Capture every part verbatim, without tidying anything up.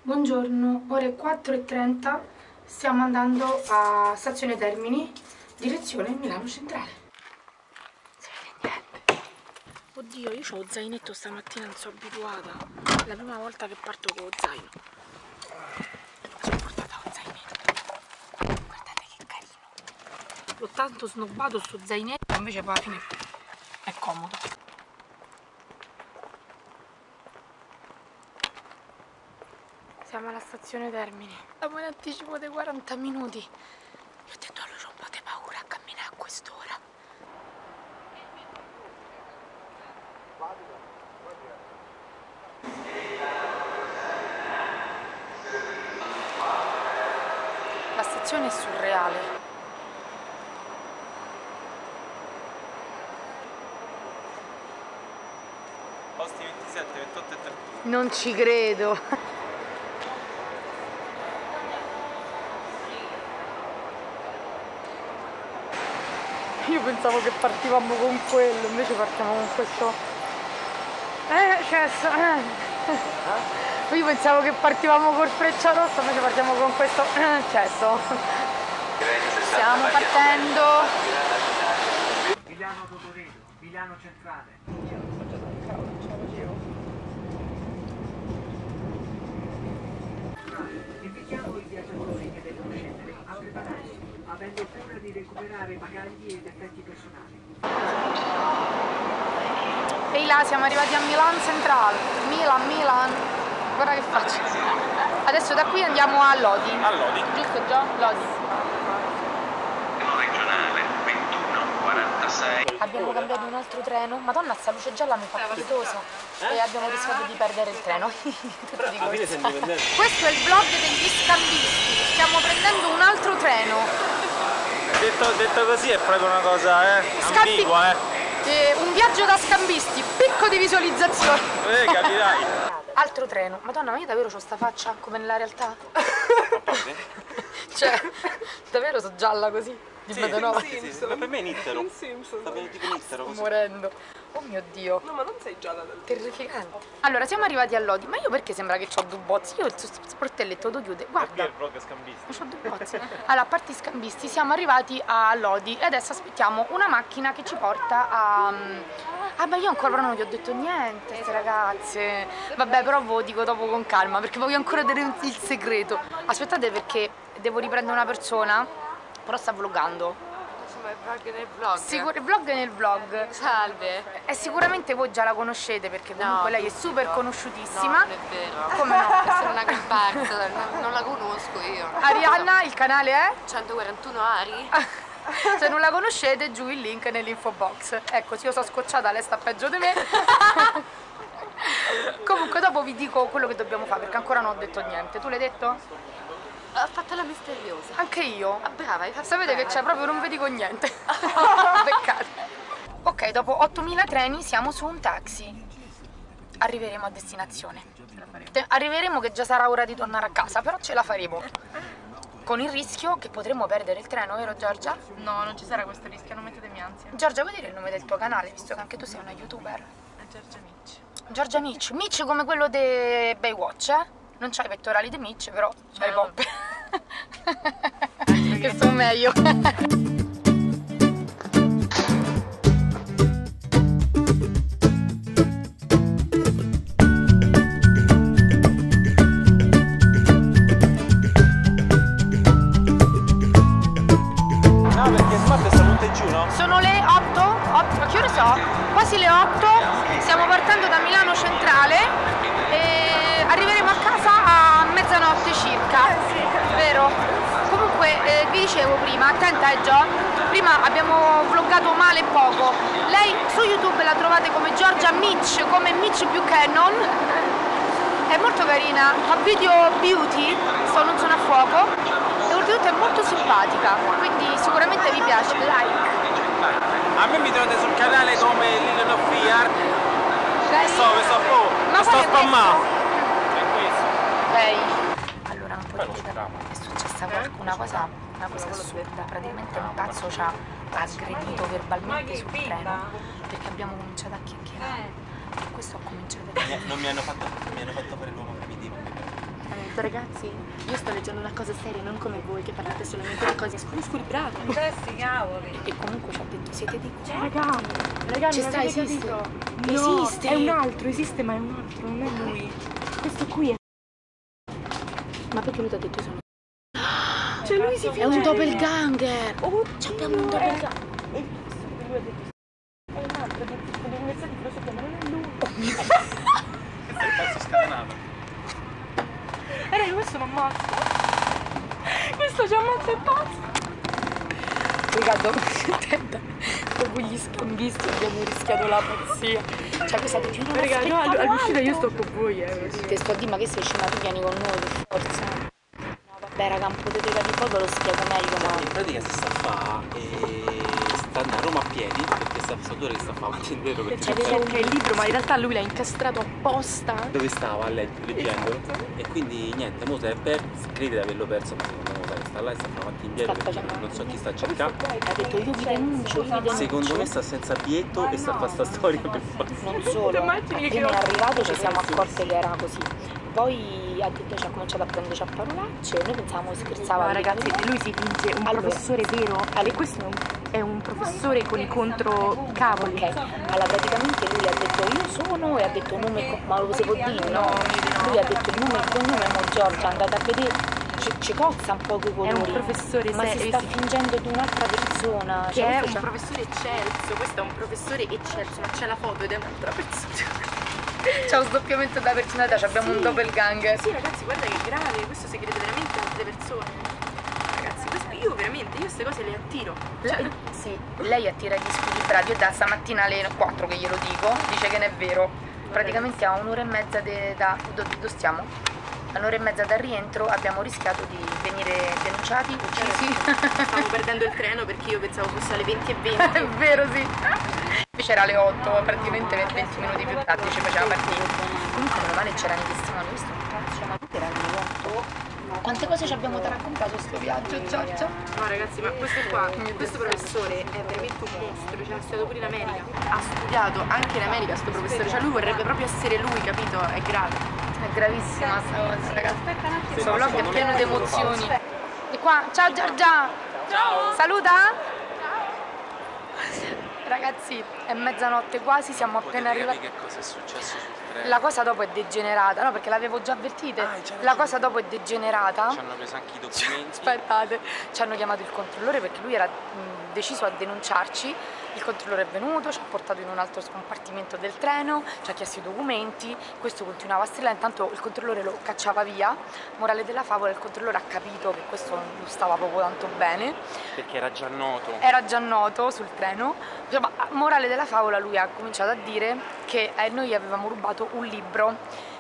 Buongiorno, ore quattro e trenta, stiamo andando a Stazione Termini, direzione Milano Centrale. Si vede niente. Oddio, io ho lo zainetto stamattina, non sono abituata. È la prima volta che parto con lo zaino. Sono portata lo zainetto. Guardate che carino. L'ho tanto snobbato sto zainetto, invece poi alla fine è comodo. Siamo alla Stazione Termini. Siamo in anticipo dei quaranta minuti. Io ho detto a lui c'ho un po' di paura a camminare a quest'ora. La stazione è surreale. Posti ventisette, ventotto e trentuno. Non ci credo. Io pensavo che partivamo con quello, invece partiamo con questo. Eh, cesso. Eh. Io pensavo che partivamo col Frecciarossa, invece partiamo con questo. Eh, cesso. Stiamo partendo. Milano Totoredo, Milano Centrale. Invitiamo i viaggiatori che devono scendere a prepararsi, avendo cura di recuperare bagagli ed effetti personali. E là siamo arrivati a Milano Centrale. Milan, Milan. Guarda che faccio. Adesso da qui andiamo a Lodi. A Lodi. Giusto già? Lodi. Regionale ventuno quarantasei. Abbiamo cambiato un altro treno. Madonna, sta luce gialla mi fa pietosa. E abbiamo rischiato di perdere il treno. Tutto di corsa. Questo è il vlog degli scambisti. Stiamo prendendo un altro treno. Detto, detto così è proprio una cosa, eh, Scambi- ambigua, eh. Eh, un viaggio da scambisti, picco di visualizzazione. Eh, capirai. Altro treno. Madonna, ma io davvero c'ho sta faccia come nella realtà? Cioè, davvero sono gialla così? Di Sì, Metanova. sì, sì, sì. Ma per me è Nittero. In Simpson. Sta bene tipo Nittero Sto così. morendo. Oh mio Dio. No, ma non sei gialla del Terrificante. Allora, siamo arrivati a Lodi, ma io perché sembra che ho due bozzi? Io il sportelletto lo chiude. Qui è Guarda, il vlog scambisti. ho due bozzi. Allora, a parte i scambisti, siamo arrivati a Lodi e adesso aspettiamo una macchina che ci porta a... Ah, ma io ancora però non gli ho detto niente, queste ragazze. Vabbè, però ve lo dico dopo con calma, perché voglio ancora tenere il segreto. Aspettate perché devo riprendere una persona, però sta vloggando. Il vlog nel vlog. Sicur- il vlog nel vlog. Salve. E sicuramente voi già la conoscete perché comunque No, lei è super no. conosciutissima. No, non è vero. Come no? Questa è una comparsa, non, non la conosco io. Arianna, il canale è? centoquarantuno Ari? Se non la conoscete, giù il link nell'info box. Ecco, se io sono scocciata, lei sta peggio di me. Comunque dopo vi dico quello che dobbiamo fare perché ancora non ho detto niente. Tu l'hai detto? Ha fatto la misteriosa. Anche io. Ah, brava, hai fatto Sapete bene. che c'è, proprio non vi dico niente. Peccato. Ok, dopo ottomila treni siamo su un taxi. Arriveremo a destinazione. Te- Arriveremo che già sarà ora di tornare a casa, però ce la faremo. Con il rischio che potremmo perdere il treno, vero Giorgia? No, non ci sarà questo rischio, non mettetemi ansia. Giorgia, vuoi dire il nome del tuo canale, visto che anche tu sei una youtuber? È Giorgia Mitch. Giorgia Mitch. Mitch come quello di Baywatch, eh? Non c'hai i pettorali di Mitch, però c'hai le No. poppe. Che sono meglio. No, perché smart sta tutte giù, no? Sono le otto, otto, ma che ore so? Quasi le otto, stiamo partendo da Milano Centrale e arriveremo a casa a mezzanotte circa, vero? Comunque eh, vi dicevo prima, attenta eh Gio, prima abbiamo vloggato male e poco, lei su YouTube la trovate come Giorgia Mitch, come Mitch Buchanan, è molto carina, fa video beauty, sto non sono a fuoco e oltretutto è molto simpatica, quindi sicuramente vi piace, like. A me mi trovate sul canale come Lilian of Fear. Lei? Sto, sto, oh, Ma sto qual è spammando. È questo. Lei. Allora, non Poi lo potete speriamo. è successa qualche- una cosa, una cosa assurda. Praticamente un pazzo ci ha aggredito verbalmente sul treno perché abbiamo cominciato a chiacchierare. E questo ho cominciato a Mi- Non mi hanno fatto, non mi hanno fatto fare l'uomo primitivo. Eh, Ragazzi, io sto leggendo una cosa seria, non come voi che parlate solamente di cose squilibrate. Questi cavoli. E comunque ci ha detto, siete di qua. Raga, raga, Ci non sta, avete esiste. capito? Esiste. No, è un altro, esiste, ma è un altro, non è lui. Questo qui è... Ma perché lui ti ha detto sono... Cioè lui si È un doppelganger! Oh, Ci abbiamo un doppelganger! E questo che lui ha detto è un altro, è dell'università di filosofia, ma non è lui. Questo è il pezzo scatenato. Eh raga, questo mi ammazza. Questo ci ammazza e basta. Riccardo, attenta, dopo gli scambisti abbiamo rischiato la pazzia. Cioè questa detto, io non Raga, no, aspettavo all'uscita io altro. sto con voi, eh. Te sto a dire, ma che sei scema, tu vieni con noi per forza. No, vabbè raga, un po' di tela di fuoco lo spiego meglio, ma... In pratica si sta a fa e sta andando a Roma a piedi perché sta sapore che sta a fa avanti e indietro perché C'è non sa anche il libro, ma in realtà lui l'ha incastrato apposta. dove stava le- leggendo e quindi niente, mo se è perso, crede di averlo perso, ma secondo me sai, sta là e sta avanti e indietro Sta perché facendo- non so chi sta cercando. Ha detto io vi denuncio, io vi denuncio. Secondo me sta senza biglietto e sta a fare sta storia per forza. Non solo, immagini che prima è ho- arrivato ci siamo accorte che era così. Poi ha detto ci ha cominciato a prenderci a parolacce, noi pensavamo scherzava. No, ragazzi, lui si finge un Allora. professore vero. E questo è un, è un professore con i contro cavoli. Ok, allora praticamente lui ha detto io sono e ha detto nome e co- ma lo si può dire, no? Lui ha detto il nome e cognome mo Giorgia, andate a vedere, ci, ci cozza un po' quei È colori. un professore ma si serio, sta sì. fingendo di un'altra persona. Che Cioè, è questo un c'ha- professore eccelso, questo è un professore eccelso, ma c'è la foto ed è un'altra persona. C'è un sdoppiamento della personalità, cioè abbiamo Sì. un doppelganger. Sì ragazzi, guarda che è grave, questo si crede veramente a altre persone. Ragazzi, questo, io veramente, io queste cose le attiro. Lei, sì, lei attira gli squilibrati, io da stamattina alle quattro che glielo dico, dice che non è vero. Praticamente a un'ora e mezza de- da dove dove stiamo? A un'ora e mezza dal rientro abbiamo rischiato di venire denunciati, uccisi. Stavo perdendo il treno perché io pensavo fosse alle venti e venti. È vero, sì. Invece era alle otto, praticamente venti minuti più tardi ci faceva partire. Comunque meno male c'erano i testimoni, visto un cazzo, ma tu era alle otto. Quante cose ci abbiamo da raccontare su sto viaggio, Giorgia? No ragazzi, ma questo qua, questo professore è veramente un mostro, cioè ha studiato pure in America. Ha studiato anche in America sto professore, cioè lui vorrebbe proprio essere lui, capito? È grave. È gravissima sta cosa, ragazzi. Questo vlog è pieno di emozioni. E qua, ciao Giorgia! Ciao! Saluta! Ragazzi, è mezzanotte quasi, siamo appena arrivati. Che cosa è successo sul treno? La cosa dopo è degenerata, no? Perché l'avevo già avvertite. Ah, c'è La ragione. cosa dopo è degenerata. Ci hanno preso anche i documenti. Aspettate, ci hanno chiamato il controllore perché lui era mh, deciso a denunciarci. Il controllore è venuto, ci ha portato in un altro scompartimento del treno, ci ha chiesto i documenti, questo continuava a strillare, intanto il controllore lo cacciava via. Morale della favola, il controllore ha capito che questo non stava proprio tanto bene, Perché era già noto. era già noto sul treno. Insomma, morale della favola, lui ha cominciato a dire che eh, noi avevamo rubato un libro.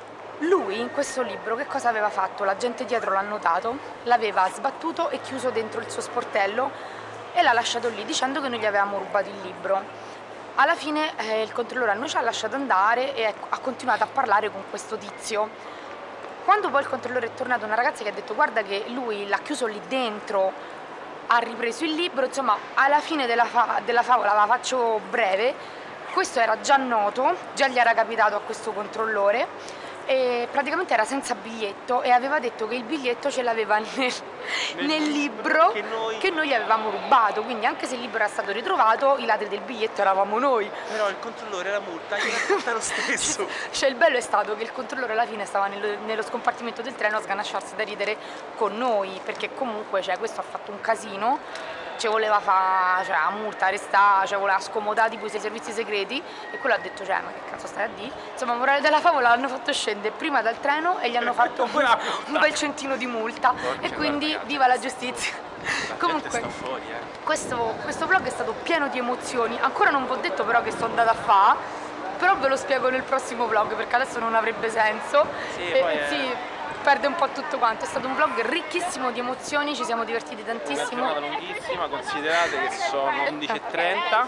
Lui in questo libro che cosa aveva fatto? La gente dietro l'ha notato, l'aveva sbattuto e chiuso dentro il suo sportello e l'ha lasciato lì dicendo che noi gli avevamo rubato il libro. Alla fine eh, il controllore a noi ci ha lasciato andare e ha continuato a parlare con questo tizio. Quando poi il controllore è tornato, una ragazza che ha detto guarda che lui l'ha chiuso lì dentro, ha ripreso il libro, insomma alla fine della, fa della favola, la faccio breve, questo era già noto, già gli era capitato a questo controllore e praticamente era senza biglietto e aveva detto che il biglietto ce l'aveva nel, nel libro che noi... che noi gli avevamo rubato, quindi anche se il libro era stato ritrovato i ladri del biglietto eravamo noi. Però il controllore la multa gliela conta lo stesso. Cioè il bello è stato che il controllore alla fine stava nello, nello scompartimento del treno a sganasciarsi da ridere con noi, perché comunque cioè, questo ha fatto un casino, ci voleva fare cioè, la multa, arrestare, cioè, voleva scomodare tipo i servizi segreti e quello ha detto cioè ma che cazzo stai a dire? Insomma morale della favola l'hanno fatto scendere prima dal treno e gli hanno fatto un, un bel centino di multa e quindi viva la giustizia. Comunque sta fuori, eh. questo, questo vlog è stato pieno di emozioni, ancora non vi ho detto però che sto andata a fare, però ve lo spiego nel prossimo vlog perché adesso non avrebbe senso. Sì, e, poi è- sì, perde un po' tutto quanto, è stato un vlog ricchissimo di emozioni, ci siamo divertiti Una tantissimo. giornata lunghissima, considerate che sono undici e trenta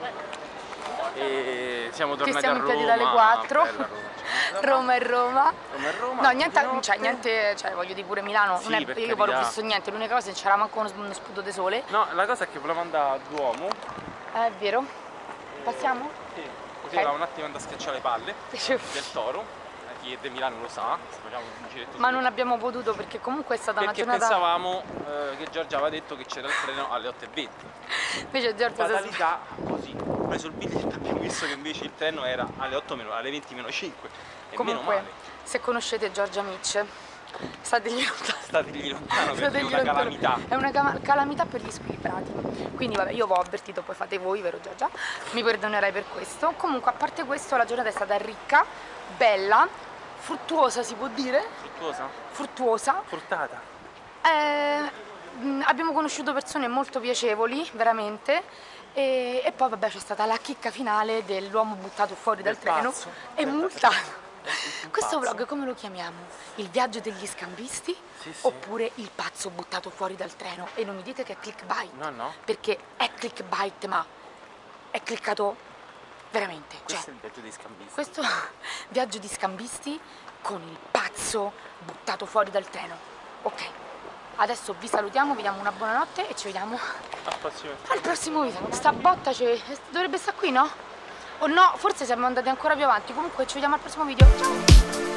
e siamo Che tornati siamo a in Roma. piedi dalle quattro. Bella Roma. Roma e Roma. Roma e Roma. No, niente, di notte. cioè, niente, cioè voglio dire pure Milano, Sì, non è, per io poi non ho carità. visto niente, l'unica cosa è che c'era manco uno, uno sputo di sole. No, la cosa è che volevamo andare a Duomo. Eh, è vero? Passiamo? Sì, così Ok. volevamo un attimo andare a schiacciare le palle del toro. chi è di Milano lo sa, facciamo un giretto Ma su- non abbiamo potuto perché comunque è stata perché una giornata... pensavamo eh, che Giorgia aveva detto che c'era il treno alle otto e venti. Invece Giorgia si è Fatalità, così, ho preso il biglietto e abbiamo visto che invece il treno era alle otto meno, alle venti meno cinque. E meno Comunque, male, se conoscete Giorgia Mitch, stategli lontano. stategli lontano perché è Stategli una lontano. calamità. È una cama- calamità per gli squilibrati. Quindi vabbè, io vi ho avvertito, poi fate voi, vero Giorgia? Mi perdonerai per questo. Comunque, a parte questo, la giornata è stata ricca, bella, fruttuosa si può dire? Fruttuosa? Fruttuosa. Fruttata. Eh, mh, abbiamo conosciuto persone molto piacevoli, veramente. E, e poi vabbè c'è stata la chicca finale dell'uomo buttato fuori dal Del treno pazzo. e Del- multato. Un Questo pazzo. vlog come lo chiamiamo? Il viaggio degli scambisti? Sì, sì. Oppure il pazzo buttato fuori dal treno? E non mi dite che è clickbait, No, no. perché è clickbait, ma è cliccato veramente. Questo Cioè, è il viaggio dei scambisti. questo viaggio di scambisti con il pazzo buttato fuori dal treno. Ok, adesso vi salutiamo, vi diamo una buonanotte e ci vediamo Al prossimo. al prossimo video. Sta botta ci- dovrebbe stare qui, no? O no, forse siamo andati ancora più avanti. Comunque ci vediamo al prossimo video. Ciao!